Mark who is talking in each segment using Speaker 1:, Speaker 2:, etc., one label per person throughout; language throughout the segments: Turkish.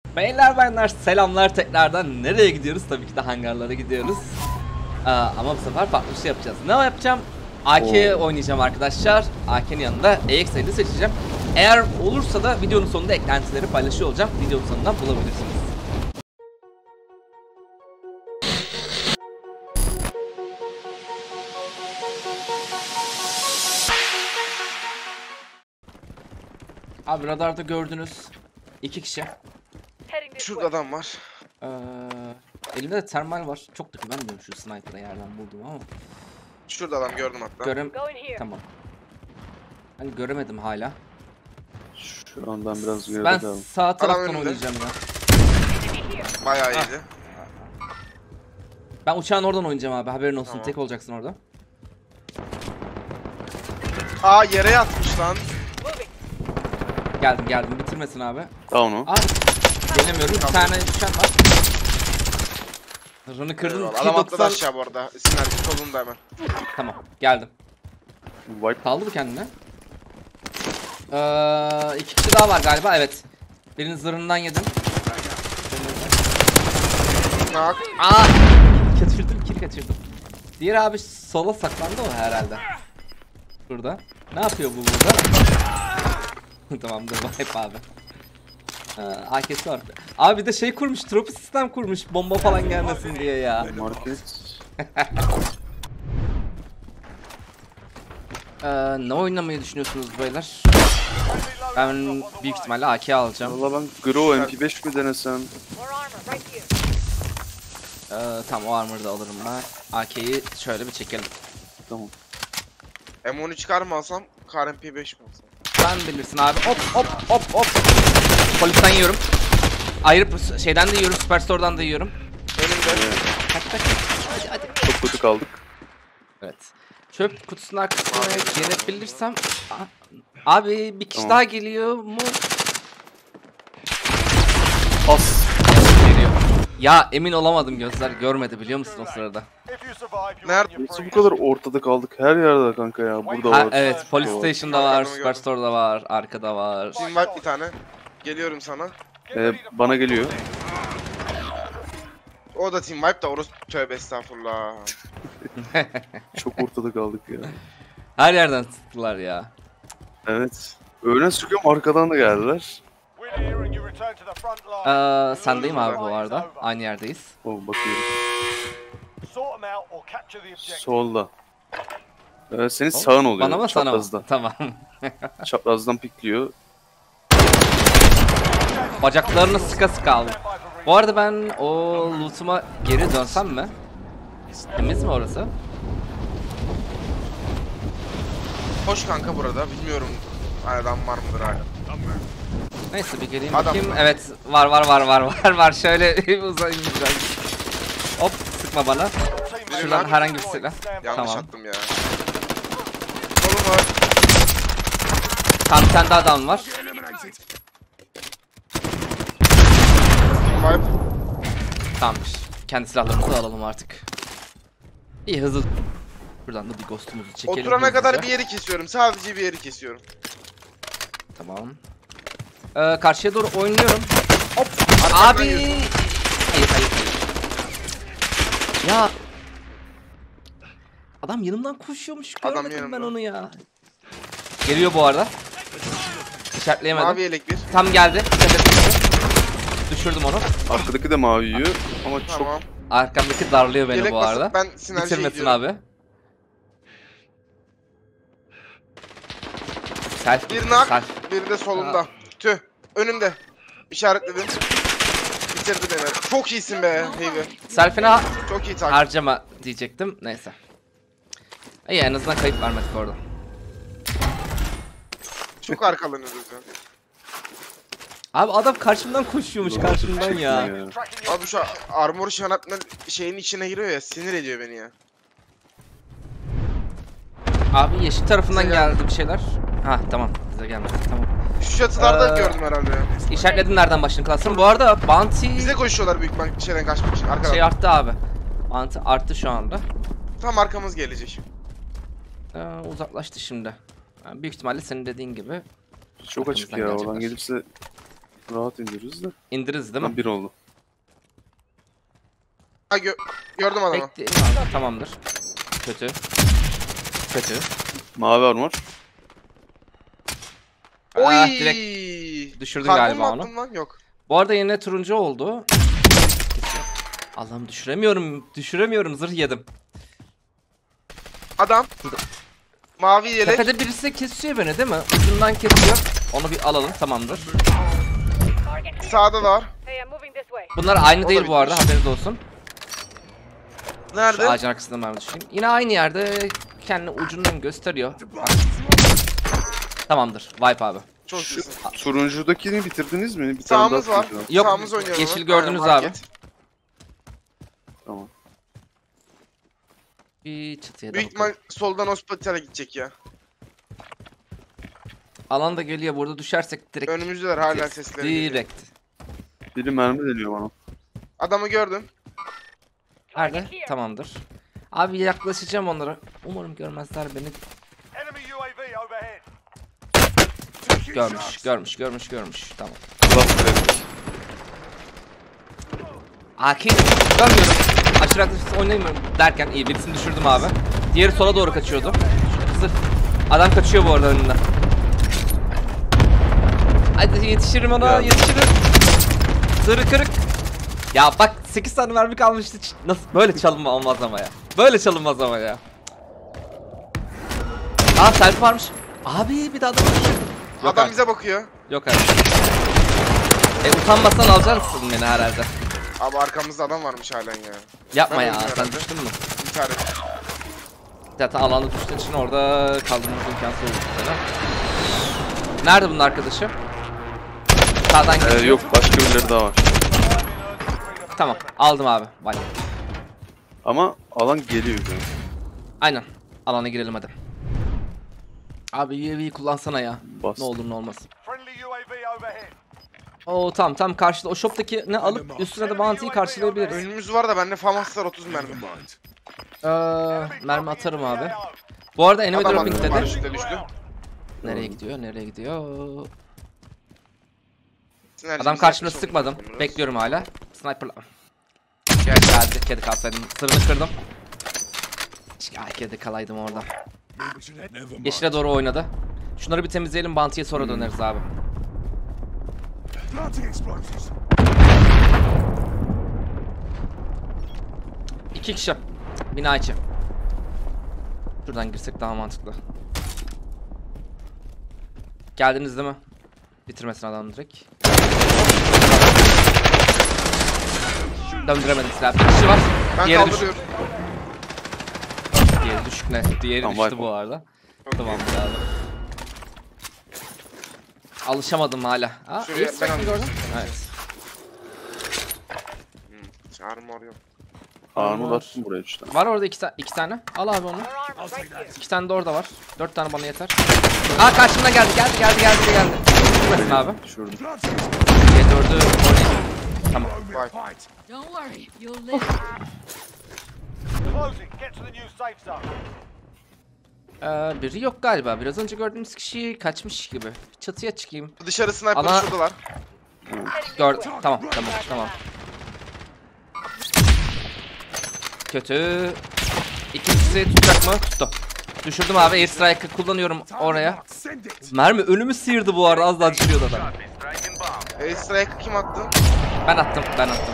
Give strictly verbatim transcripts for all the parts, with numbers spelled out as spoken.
Speaker 1: Beyler bayanlar selamlar tekrardan. Nereye gidiyoruz? Tabii ki de hangarlara gidiyoruz. Aa, ama bu sefer farklı bir şey yapacağız. Ne yapacağım? A K Oo. oynayacağım arkadaşlar. A K'nin yanında E X elli seçeceğim. Eğer olursa da videonun sonunda eklentileri paylaşıyor olacağım. Videonun sonundan bulabilirsiniz. Abi radarda gördünüz. İki kişi.
Speaker 2: Şurada adam var.
Speaker 1: Ee, elimde de termal var. Çok da güvenmiyorum şu sniper'a yerden buldum ama.
Speaker 2: Şurada adam gördüm hatta.
Speaker 1: Görem... Tamam. Hani göremedim hala.
Speaker 3: Şu an ben biraz geride
Speaker 1: Ben
Speaker 3: kaldım.
Speaker 1: sağ taraftan
Speaker 2: önünde.
Speaker 1: oynayacağım ya.
Speaker 2: Bayağı iyiydi.
Speaker 1: Ben uçağın oradan oynayacağım abi. Haberin olsun.
Speaker 2: Tamam.
Speaker 1: Tek olacaksın orada.
Speaker 2: Aa yere yatmış lan.
Speaker 1: Geldim geldim. Bitirmesin abi.
Speaker 3: Down o.
Speaker 1: Aa, gelemiyorum. Bir tane düşen var. Run'ı kırdım.
Speaker 2: Eyvallah. Adam atladı aşağı bu arada. Sinerji solunda hemen.
Speaker 1: Tamam. Geldim.
Speaker 3: Wipe.
Speaker 1: Kaldı mı kendine? Ee, iki kişi daha var galiba. Evet. Birinin zırhından yedim.
Speaker 2: Bak.
Speaker 1: Aa! Kaçırdım. Kill kaçırdım. Diğer abi sola saklandı o herhalde. Burada. Ne yapıyor bu burada? Tamamdır. Hep abi. A K'si var. Abi bir de şey kurmuş. Tropi sistem kurmuş. Bomba falan gelmesin diye ya.
Speaker 3: Market.
Speaker 1: Ee, ne oynamayı düşünüyorsunuz beyler? Ben büyük ihtimalle A K alacağım.
Speaker 3: Valla ben Grow M P beş mi denesem?
Speaker 1: Ee, tamam o armor'ı da alırım ben. A K'yi şöyle bir çekelim.
Speaker 3: Tamam.
Speaker 2: M on üç çıkar mı alsam? K R M P beş mi alsam?
Speaker 1: Sen bilirsin abi. Hop hop hop hop. Polisten yiyorum. Ayrı şeyden de yiyorum. Superstore'dan da yiyorum.
Speaker 2: Önümde.
Speaker 1: Kaç kaç. Hadi hadi.
Speaker 3: Çok kötü kaldık.
Speaker 1: Evet. Çöp kutusunun arkasına gelebilirsem... Abi bir kişi
Speaker 3: Tamam.
Speaker 1: daha geliyor mu?
Speaker 3: As.
Speaker 1: Geliyor. Ya emin olamadım, gözler görmedi biliyor musun o sırada?
Speaker 2: Nerede?
Speaker 3: Nasıl bu kadar ortada kaldık? Her yerde kanka ya. Burada
Speaker 1: Ha,
Speaker 3: var.
Speaker 1: evet, Police
Speaker 3: Yok.
Speaker 1: Station'da var,
Speaker 2: Arkamı gördüm.
Speaker 1: Superstore'da var, arkada var.
Speaker 2: Team wipe bir tane. Geliyorum sana.
Speaker 3: Ee, bana geliyor.
Speaker 2: O da team wipe da orası tövbe estağfurullah.
Speaker 3: Çok ortada kaldık ya.
Speaker 1: Her yerden tuttular ya.
Speaker 3: Evet. Öğlen sıkıyorum, arkadan da geldiler.
Speaker 1: Ee, sendeyim abi bu arada. Aynı yerdeyiz.
Speaker 3: Oh, bakıyorum. Solda. Ee, senin sağın oluyor.
Speaker 1: Bana mı sana mı?
Speaker 3: Çaprazda.
Speaker 1: Tamam.
Speaker 3: Çaprazdan pikliyor.
Speaker 1: Bacaklarını sıka sıka aldım. Bu arada ben o loot'uma geri dönsem mi? Temiz mi orası?
Speaker 2: Hoş kanka burada. Bilmiyorum. Adam var mıdır hala?
Speaker 1: Neyse bir geleyim
Speaker 2: Adam
Speaker 1: bakayım.
Speaker 2: var.
Speaker 1: Evet var var var var var var. Şöyle uzayayım biraz. Hop sıkma bana.
Speaker 2: Biri
Speaker 1: Şuradan
Speaker 2: lan.
Speaker 1: herhangi bir silah.
Speaker 2: Yanlış
Speaker 1: Tamam.
Speaker 2: attım ya. Solum var.
Speaker 1: Tam bir tane daha adam var.
Speaker 2: Team wipe.
Speaker 1: Tamamdır. Kendi silahlarımızı alalım artık. İyi hızlı. Buradan da bir ghost'umuzu çekelim.
Speaker 2: Oturana
Speaker 1: hızlıca.
Speaker 2: kadar bir yeri kesiyorum. Sadece bir yeri kesiyorum.
Speaker 1: Tamam. Ee, karşıya doğru oynuyorum. Hop.
Speaker 2: Arkamdan
Speaker 1: Abi.
Speaker 2: yiyorsun.
Speaker 1: Hayır hayır hayır. Ya. Adam yanımdan koşuyormuş.
Speaker 2: Adam
Speaker 1: Görmedim ben
Speaker 2: yanımda.
Speaker 1: onu ya. Geliyor bu arada. İşaretleyemedim.
Speaker 2: Mavi yelek bir.
Speaker 1: Tam geldi. Düşürdüm onu.
Speaker 3: Arkadaki de mavi yiyor ama çok
Speaker 2: Tamam.
Speaker 1: Arkamdaki darlıyor beni
Speaker 2: Yelek
Speaker 1: bu
Speaker 2: basıp
Speaker 1: arada.
Speaker 2: ben sinerjiye
Speaker 1: Bitirmesin
Speaker 2: gidiyorum.
Speaker 1: abi. Self.
Speaker 2: Bir nak,
Speaker 1: Self.
Speaker 2: biri de solumda. Tüh. Önümde. İşaretledim. Bitirdi beni. Çok iyisin be Heavy.
Speaker 1: Self'ine ha-
Speaker 2: Çok iyi takip.
Speaker 1: harcama diyecektim. Neyse. İyi en azından kayıp vermedik orada.
Speaker 2: Çok arkalanıyoruz ya.
Speaker 1: Abi adam karşımdan koşuyormuş karşımdan ya.
Speaker 2: Abi şu armor şanatla şeyin içine giriyor ya, sinir ediyor beni ya.
Speaker 1: Abi yeşil tarafından
Speaker 2: Bize geldi.
Speaker 1: geldi bir şeyler. Ha tamam bize gelmedi tamam.
Speaker 2: Şu çatılarda
Speaker 1: Ee,
Speaker 2: gördüm herhalde ya.
Speaker 1: İşaretledin nereden başını klasın. Bu arada bounty
Speaker 2: Bize koşuyorlar büyük ihtimalle şeyden kaçmak için. Arkadan.
Speaker 1: şey arttı abi. Bounty arttı şu anda.
Speaker 2: Tam arkamız gelecek.
Speaker 1: Ee, uzaklaştı şimdi. Yani büyük ihtimalle senin dediğin gibi.
Speaker 3: çok açık
Speaker 1: Arkamızdan
Speaker 3: ya.
Speaker 1: gelecekler.
Speaker 3: Oradan gelirse Rahat indiririz de.
Speaker 1: İndiririz değil mi?
Speaker 3: Lan bir oldu.
Speaker 2: Ha gö gördüm adamı.
Speaker 1: Bekleyelim abi. Tamamdır. Kötü. Kötü.
Speaker 3: Mavi armor.
Speaker 2: Oy!
Speaker 1: Ah, direkt düşürdün
Speaker 2: Karbon
Speaker 1: galiba
Speaker 2: mu
Speaker 1: onu.
Speaker 2: attın lan? Yok.
Speaker 1: Bu arada yine turuncu oldu. Allah'ım düşüremiyorum. Düşüremiyorum. Zırh yedim.
Speaker 2: Adam.
Speaker 1: Burada.
Speaker 2: Mavi yelek.
Speaker 1: Tepede birisi kesiyor beni değil mi? Ucundan kesiyor. Onu bir alalım. Tamamdır.
Speaker 2: Sağda da var.
Speaker 4: Hey, I'm moving this way.
Speaker 1: Bunlar aynı
Speaker 2: O da
Speaker 1: değil bu arada.
Speaker 2: bitmiş.
Speaker 1: Haberiniz olsun. Şu
Speaker 2: Nerede?
Speaker 1: ağacın arkasından ben düşeyim. Yine aynı yerde kendini ucundan gösteriyor. Bak. Tamamdır. Wipe abi.
Speaker 2: Çok
Speaker 3: Şu
Speaker 2: iyisin.
Speaker 3: turuncudakini bitirdiniz mi? Bir tane
Speaker 2: Sağımız
Speaker 3: daha
Speaker 2: var.
Speaker 3: turuncudaki.
Speaker 1: Yok,
Speaker 2: Sağımız oynuyor.
Speaker 1: yeşil
Speaker 2: onu.
Speaker 1: gördünüz
Speaker 2: Aynen,
Speaker 1: abi.
Speaker 2: market.
Speaker 3: Tamam.
Speaker 1: Bir çıtıya da
Speaker 2: Büyük
Speaker 1: bakalım.
Speaker 2: ihtimal soldan hospital'e gidecek ya.
Speaker 1: Alan da geliyor. Burada düşersek direkt.
Speaker 2: Önümüzdeler hala
Speaker 1: Direkt.
Speaker 2: sesleri geliyor.
Speaker 1: Direkt.
Speaker 3: Biri mermi deniyor bana.
Speaker 2: Adamı gördüm.
Speaker 1: Nerede? Tamamdır. Abi yaklaşacağım onlara. Umarım görmezler beni.
Speaker 5: Enemy U A V overhead.
Speaker 1: Görmüş, görmüş, görmüş, görmüş. Tamam.
Speaker 3: Last red.
Speaker 1: Akil görmüyorum. Aşırı aktif oynayamıyorum derken iyi birisini düşürdüm abi. Diğeri sola doğru kaçıyordu. Zırh. Adam kaçıyor bu arada önünden. Hadi yetişirim ona,
Speaker 3: Ya.
Speaker 1: yetişirim. Zırhı kırık. Ya bak sekiz tane mermi kalmıştı. Ç- Nasıl böyle çalınma olmaz ama ya. Böyle çalınmaz ama ya. Aa selfie varmış. Abi bir daha adam düşürdüm. Yok
Speaker 2: Adam
Speaker 1: artık.
Speaker 2: bize bakıyor.
Speaker 1: Yok abi. E utanmasan alacaksın beni herhalde.
Speaker 2: Abi arkamızda adam varmış halen ya.
Speaker 1: Yapma
Speaker 2: Ben
Speaker 1: ya
Speaker 2: öldüm
Speaker 1: sen
Speaker 2: herhalde.
Speaker 1: düştün mü?
Speaker 2: İntihar et.
Speaker 1: Zaten alanda düştüğün için orada kaldırmamız imkansız oldu sana. Nerede bunun arkadaşı? Sağdan
Speaker 3: Ee,
Speaker 1: gidiyor.
Speaker 3: yok başka birileri daha var.
Speaker 1: Tamam aldım abi. Vay.
Speaker 3: Ama alan geliyor. Yani.
Speaker 1: Aynen. Alana girelim hadi. Abi U A V'yi kullansana ya.
Speaker 3: Bas.
Speaker 1: Ne olur ne olmaz.
Speaker 5: Friendly U A V overhead.
Speaker 1: Oo tamam tam karşıda o shop'taki ne alıp üstüne de bounty'yi karşılayabiliriz.
Speaker 2: Önümüz var da bende famas var otuz mermi.
Speaker 1: Ee, mermi atarım abi. Bu arada enemy
Speaker 2: Adam
Speaker 1: dropping
Speaker 2: attı,
Speaker 1: dedi.
Speaker 2: paraşütle düştü.
Speaker 1: Nereye gidiyor? Nereye gidiyor?
Speaker 2: Sinerjimiz
Speaker 1: Adam karşımda
Speaker 2: yapmış
Speaker 1: sıkmadım.
Speaker 2: olduk biraz.
Speaker 1: Bekliyorum hala. Sniper'la. Gel geldi. Kedi kalsaydım. Sırrını kırdım. Ay kedi kalaydım orada. Yeşile doğru oynadı. Şunları bir temizleyelim. Bounty'ye sonra döneriz abi. İki kişi. Bina içi. Şuradan girsek daha mantıklı. Geldiniz değil mi? Bitirmesin adam direkt. Döndüremedim silah. Bir kişi var.
Speaker 2: Ben
Speaker 1: Diğeri düşük.
Speaker 2: kaldırıyorum.
Speaker 1: Diğeri düşük ne? Diğeri
Speaker 3: Tamam,
Speaker 1: düştü
Speaker 3: wipe
Speaker 1: bu
Speaker 3: oldu.
Speaker 1: arada. Tamamdır abi. Alışamadım hala. Aa,
Speaker 2: Şuraya
Speaker 1: iyi
Speaker 2: ben
Speaker 1: strike gördün.
Speaker 2: alayım.
Speaker 1: Evet.
Speaker 2: Hiç armor yok.
Speaker 3: Armor attım buraya üç tane.
Speaker 1: Var orada iki, ta iki tane. Al abi onu.
Speaker 4: Our armor's right here.
Speaker 1: İki tane de orada var. Dört tane bana yeter. Aa karşımdan geldi. Geldi geldi geldi geldi. Düşmesin abi.
Speaker 3: Düşürdüm.
Speaker 1: C dördü oynayayım. Tamam.
Speaker 2: Vay.
Speaker 4: Don't worry, you'll live.
Speaker 5: Closing. Get to the new safe zone.
Speaker 1: Ee, biri yok galiba. Biraz önce gördüğümüz kişi kaçmış gibi. Çatıya çıkayım.
Speaker 2: Dışarı sniper
Speaker 1: Ama-
Speaker 2: şuradalar.
Speaker 1: Gördüm. Tamam tamam tamam. Kötü. İkincisi tutacak mı? Tuttu. Düşürdüm abi. Airstrike'ı kullanıyorum oraya. Mermi önümü sıyırdı bu arada. Az daha düşürüyordu adam.
Speaker 2: Air strike kim attı?
Speaker 1: Ben attım. Ben attım.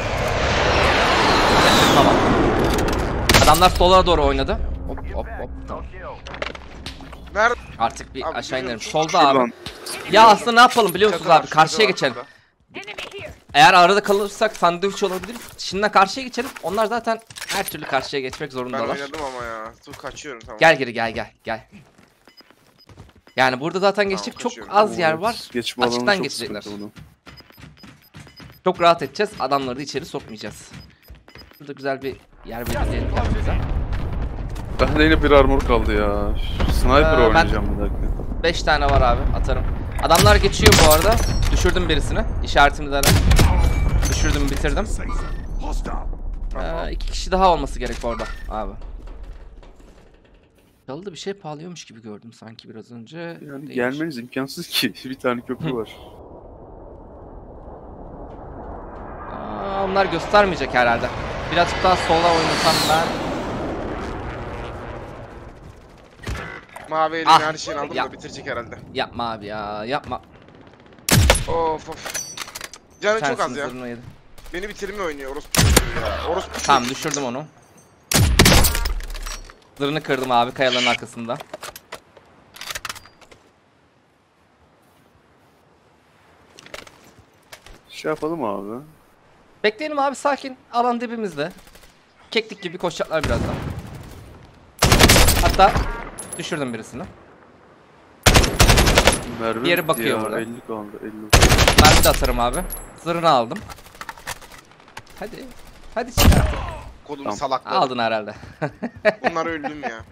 Speaker 1: Tamam. Adamlar sola doğru oynadı. Hop hop hop. Tamam.
Speaker 2: Nerede?
Speaker 1: Artık bir
Speaker 2: Abi,
Speaker 1: aşağı inelim.
Speaker 2: görüyorum.
Speaker 1: Solda abi.
Speaker 3: Şuradan.
Speaker 1: Ya aslında ne yapalım biliyor musunuz
Speaker 2: Çatı var,
Speaker 1: abi?
Speaker 2: şurada
Speaker 1: Karşıya
Speaker 2: var,
Speaker 1: geçelim.
Speaker 2: şurada.
Speaker 4: Enemy here.
Speaker 1: Eğer arada kalırsak sandviç olabilir. Şimdiden karşıya geçelim. Onlar zaten her türlü karşıya geçmek
Speaker 2: Ben
Speaker 1: zorundalar.
Speaker 2: oynadım ama ya. Dur kaçıyorum tamam.
Speaker 1: Gel geri gel gel gel. Yani burada zaten geçecek çok
Speaker 2: kaçıyorum.
Speaker 1: az yer var.
Speaker 3: Geçme alanı
Speaker 1: Açıktan
Speaker 3: çok
Speaker 1: geçecekler.
Speaker 3: sıkıntı bunu.
Speaker 1: Çok rahat edeceğiz. Adamları da içeri sokmayacağız. Burada güzel bir yer belirleyelim kendimize.
Speaker 3: Bende yine bir armor kaldı ya. Sniper
Speaker 1: Ee, ben-
Speaker 3: oynayacağım bir dakika.
Speaker 1: beş tane var abi atarım. Adamlar geçiyor bu arada. Düşürdüm birisini. İşaretimde de. Düşürdüm bitirdim. Ee, iki kişi daha olması gerek orada abi. Çalıda bir şey pahalıyormuş gibi gördüm sanki biraz önce.
Speaker 3: Yani
Speaker 1: Değilmiş.
Speaker 3: gelmeniz imkansız ki. Bir tane köprü var.
Speaker 1: bunlar göstermeyecek herhalde. Birazcık daha sola oynasam ben.
Speaker 2: Mavi elini
Speaker 1: Ah,
Speaker 2: her şeyini aldım
Speaker 1: ya.
Speaker 2: da bitirecek herhalde.
Speaker 1: Yapma abi ya, yapma.
Speaker 2: Of of. Canı çok az
Speaker 1: Sensin
Speaker 2: ya.
Speaker 1: zırhını yedi.
Speaker 2: Beni bitirme oynuyor orospu çocuğu ya. Orospu çocuğu.
Speaker 1: Tamam, düşürdüm onu. Zırhını kırdım abi kayaların arkasında.
Speaker 3: Şey yapalım abi.
Speaker 1: Bekleyelim abi, sakin. Alan dibimizde. Keklik gibi koşacaklar birazdan. Hatta düşürdüm birisini.
Speaker 3: Merve
Speaker 1: Diğeri bakıyor
Speaker 3: ya,
Speaker 1: burada.
Speaker 3: elli kaldı elli.
Speaker 1: Ben de atarım abi. Zırhını aldım. Hadi. Hadi çıkar.
Speaker 2: Kodum
Speaker 3: Tamam.
Speaker 2: salakları.
Speaker 1: Aldın herhalde.
Speaker 2: Bunlar öldüm ya.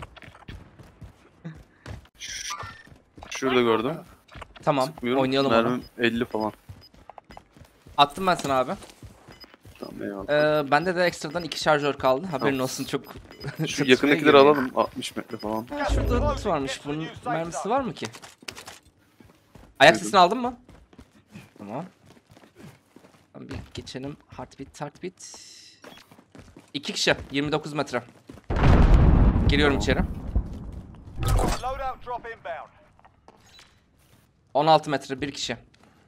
Speaker 3: Şurada gördüm.
Speaker 1: Tamam.
Speaker 3: Sıkmıyorum.
Speaker 1: Oynayalım onu.
Speaker 3: Mermim elli falan.
Speaker 1: Attım ben sana abi.
Speaker 3: Tamam eyvallah.
Speaker 1: Ee, bende de ekstradan iki şarjör kaldı. Haberin
Speaker 3: Tamam.
Speaker 1: olsun, çok...
Speaker 3: Şu
Speaker 1: çatışmaya
Speaker 3: yakındakileri
Speaker 1: giriyor.
Speaker 3: alalım. altmış metre falan.
Speaker 1: Ha, şurada loot varmış. Bunun mermisi var mı ki? Ayak sesini aldın mı? Tamam. Tamam, bir geçelim. Heartbeat, heartbeat. İki kişi. yirmi dokuz metre. Giriyorum içeri.
Speaker 5: Loadout drop inbound.
Speaker 1: on altı metre bir kişi.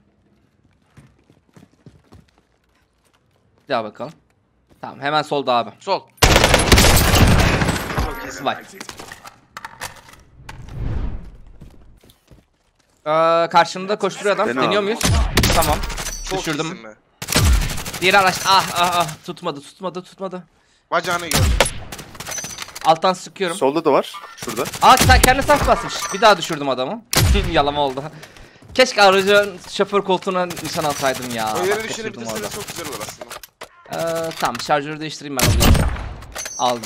Speaker 1: Bir daha bakalım. Tamam, hemen solda abi.
Speaker 2: Sol. Çok iyisin.
Speaker 1: Vay. Ee, karşımda koşturuyor adam.
Speaker 3: Fena
Speaker 1: Deniyor
Speaker 3: abi.
Speaker 1: muyuz? Tamam.
Speaker 2: Çok
Speaker 1: Düşürdüm.
Speaker 2: iyisin be.
Speaker 1: Diğer araç. Ah ah ah. Tutmadı, tutmadı, tutmadı.
Speaker 2: Bacağını gördüm.
Speaker 1: Alttan sıkıyorum.
Speaker 3: Solda da var. Şurada.
Speaker 1: Aa, sen kendi saf basmış. Bir daha düşürdüm adamı. Yalama oldu. Keşke aracın şoför koltuğuna nişan alsaydım ya.
Speaker 2: O yere
Speaker 1: Bak, kaçırdım orada.
Speaker 2: düşünebilirseniz çok güzel olur aslında.
Speaker 1: Ee, tamam, şarjörü değiştireyim ben, alıyorum. Aldım.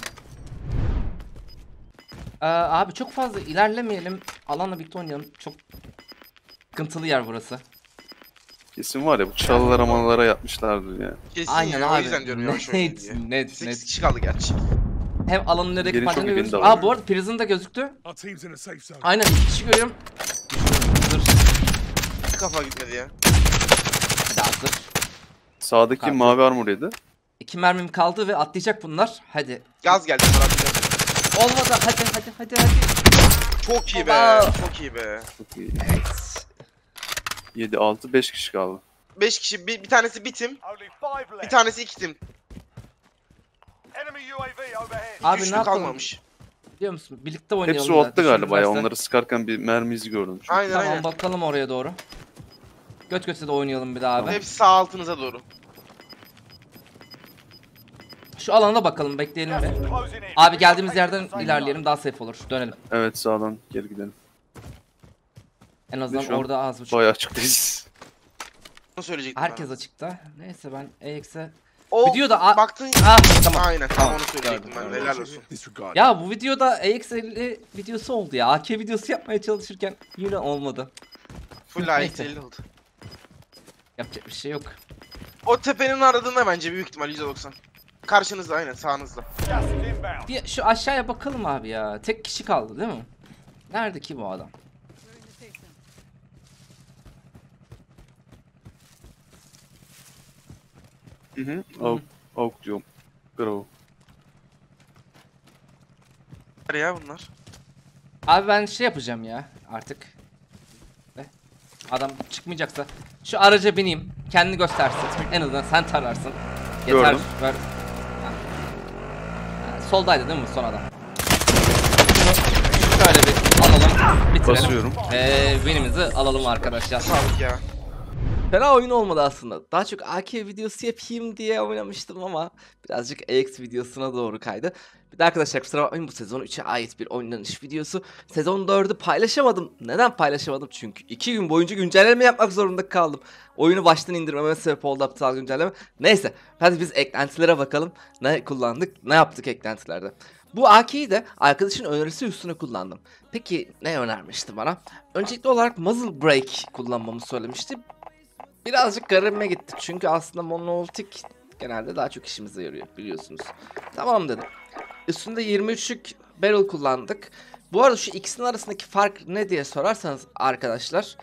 Speaker 1: Ee, abi çok fazla ilerlemeyelim. Alanla birlikte oynayalım. Çok sıkıntılı yer burası.
Speaker 3: Kesin var ya bu çalılara malalara yapmışlardır ya.
Speaker 2: Kesin
Speaker 1: Aynen
Speaker 2: ya,
Speaker 1: abi.
Speaker 2: o yüzden diyorum yavaş oynayın
Speaker 1: Net,
Speaker 2: diye.
Speaker 1: net,
Speaker 2: sekiz
Speaker 1: net.
Speaker 2: kişi kaldı gerçi.
Speaker 1: Hem alanın nereye
Speaker 3: Gelin çok
Speaker 1: kapandığını
Speaker 3: iyi,
Speaker 1: görüyoruz.
Speaker 3: beni de
Speaker 1: Aa,
Speaker 3: alın.
Speaker 1: bu arada Prison da gözüktü.
Speaker 6: Our team's in a safe zone.
Speaker 1: Aynen, iki kişi görüyorum. Dur.
Speaker 2: Bir kafa gitmedi ya.
Speaker 1: Bir daha dur.
Speaker 3: Sağdaki
Speaker 1: Karşı.
Speaker 3: mavi armor yedi.
Speaker 1: İki mermim kaldı ve atlayacak bunlar. Hadi.
Speaker 2: Gaz geldi falan.
Speaker 1: Olmadı. Hadi hadi hadi hadi.
Speaker 2: Çok iyi be.
Speaker 1: Baba.
Speaker 2: Çok iyi be.
Speaker 3: Çok iyi.
Speaker 1: Evet.
Speaker 3: yedi altı beş kişi kaldı.
Speaker 2: beş kişi. Bir, bir tanesi bir tim.
Speaker 5: Only five
Speaker 2: Bir
Speaker 5: left.
Speaker 2: tanesi iki tim.
Speaker 5: Enemy U A V overhead.
Speaker 1: Abi
Speaker 2: Üçlü
Speaker 1: ne yapalım?
Speaker 2: kalmamış.
Speaker 1: Biliyor musun? Birlikte oynayalım.
Speaker 3: Hepsi
Speaker 1: da,
Speaker 3: o altta galiba ya.
Speaker 1: düşünürlerse.
Speaker 3: Onları sıkarken bir mermi izi gördüm. Çünkü.
Speaker 2: Aynen
Speaker 1: Tamam,
Speaker 2: aynen.
Speaker 1: bakalım oraya doğru. Göt göte de oynayalım bir daha abi.
Speaker 2: Hepsi sağ altınıza doğru.
Speaker 1: Şu alana bakalım, bekleyelim
Speaker 5: Gas
Speaker 1: bir.
Speaker 5: is closing in.
Speaker 1: Abi geldiğimiz
Speaker 5: Take
Speaker 1: yerden
Speaker 5: the safe
Speaker 1: ilerleyelim, daha safe olur. Dönelim.
Speaker 3: Evet sağdan geri gidelim.
Speaker 1: En azından
Speaker 3: Şu an
Speaker 1: orada az buçuk.
Speaker 3: Bayağı açıktayız.
Speaker 2: Bunu söyleyecektim.
Speaker 1: Herkes
Speaker 2: ben.
Speaker 1: açıkta. Neyse, ben A X'e...
Speaker 2: O
Speaker 1: Videoda a-
Speaker 2: baktın.
Speaker 1: Ah, tamam.
Speaker 2: Aynen tam
Speaker 1: Tamam,
Speaker 2: onu söyleyecektim
Speaker 1: gördüm,
Speaker 2: ben.
Speaker 1: gördüm.
Speaker 2: Helal olsun.
Speaker 6: Disregard.
Speaker 1: Ya bu videoda A X elli videosu oldu ya. A K videosu yapmaya çalışırken yine olmadı.
Speaker 2: Full A
Speaker 1: Neyse.
Speaker 2: X elli oldu.
Speaker 1: Yapacak bir şey yok.
Speaker 2: O tepenin aradığında bence büyük ihtimal yüzde doksan. Karşınızda aynen sağınızda.
Speaker 5: Gas is inbound.
Speaker 1: Bir şu aşağıya bakalım abi ya. Tek kişi kaldı değil mi? Nerede ki bu adam?
Speaker 4: We're in the safe zone.
Speaker 3: Hı hı. Avuk, avuk diyorum. Bravo.
Speaker 2: Nereye ya bunlar?
Speaker 1: Abi ben şey yapacağım ya artık. Ne? Adam çıkmayacaksa şu araca bineyim. Kendini göstersin. En azından sen tararsın. Yeter.
Speaker 3: Gördüm.
Speaker 1: Ver. Ha. Ha, soldaydı değil mi bu son adam? Şunu şöyle bir alalım. Bitirelim.
Speaker 3: Basıyorum.
Speaker 1: Ee, winimizi alalım arkadaşlar.
Speaker 2: Sağlık ya.
Speaker 1: Fena oyun olmadı aslında. Daha çok A K videosu yapayım diye oynamıştım ama birazcık A X videosuna doğru kaydı. Bir de arkadaşlar kusura bakmayın, bu sezon üçe ait bir oynanış videosu. Sezon dördü paylaşamadım. Neden paylaşamadım? Çünkü iki gün boyunca güncelleme yapmak zorunda kaldım. Oyunu baştan indirmeme sebep oldu aptal güncelleme. Neyse, hadi biz eklentilere bakalım. Ne kullandık, ne yaptık eklentilerde. Bu A K'yi de arkadaşın önerisi üstüne kullandım. Peki ne önermişti bana? Öncelikli olarak muzzle brake kullanmamı söylemişti. Birazcık garibime gitti çünkü aslında monolitik genelde daha çok işimize yarıyor biliyorsunuz. Tamam dedim. Üstünde yirmi üçlük barrel kullandık. Bu arada şu ikisinin arasındaki fark ne diye sorarsanız arkadaşlar,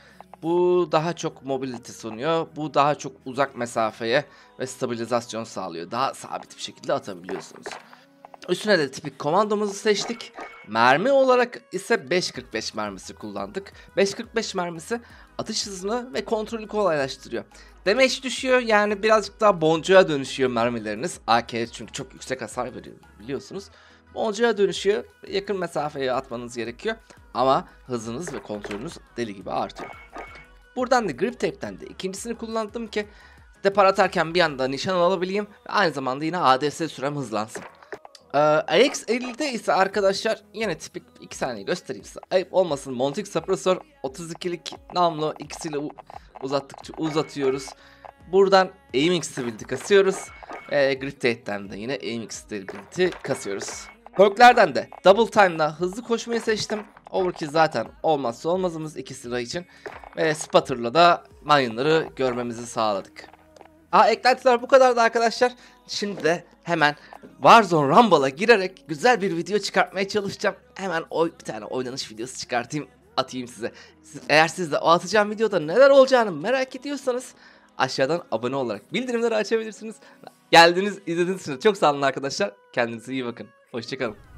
Speaker 1: Bu daha çok mobility sunuyor. Bu daha çok uzak mesafeye ve stabilizasyon sağlıyor. Daha sabit bir şekilde atabiliyorsunuz. Üstüne de tipik komandomuzu seçtik. Mermi olarak ise beş kırk beş mermisi kullandık. beş kırk beş mermisi atış hızını ve kontrolü kolaylaştırıyor. Damage düşüyor, yani birazcık daha boncuğa dönüşüyor mermileriniz. A K çünkü çok yüksek hasar veriyor biliyorsunuz. Boncuğa dönüşüyor, yakın mesafeye atmanız gerekiyor. Ama hızınız ve kontrolünüz deli gibi artıyor. Buradan da grip tape'ten de ikincisini kullandım ki depar atarken bir anda nişan alabileyim ve aynı zamanda yine A D S sürem hızlansın. Ee, A X elli'de ise arkadaşlar yine tipik iki saniye göstereyim size. Ayıp olmasın, Montix Suppressor otuz ikilik namlu ikisiyle uzattıkça uzatıyoruz. Buradan aiming stability kasıyoruz. Ve grip tape'den de yine aiming stability kasıyoruz. Perk'lerden de double time'la hızlı koşmayı seçtim. Overkill zaten olmazsa olmazımız iki sıra için. Ve sputter'la da mine'ları görmemizi sağladık. Aa, eklentiler bu kadardı arkadaşlar. Şimdi de hemen Warzone Rumble'a girerek güzel bir video çıkartmaya çalışacağım. Hemen o bir tane oynanış videosu çıkartayım, atayım size. Siz, eğer siz de o atacağım videoda neler olacağını merak ediyorsanız aşağıdan abone olarak bildirimleri açabilirsiniz. Geldiğiniz, izlediğiniz için çok sağ olun arkadaşlar. Kendinize iyi bakın. Hoşçakalın.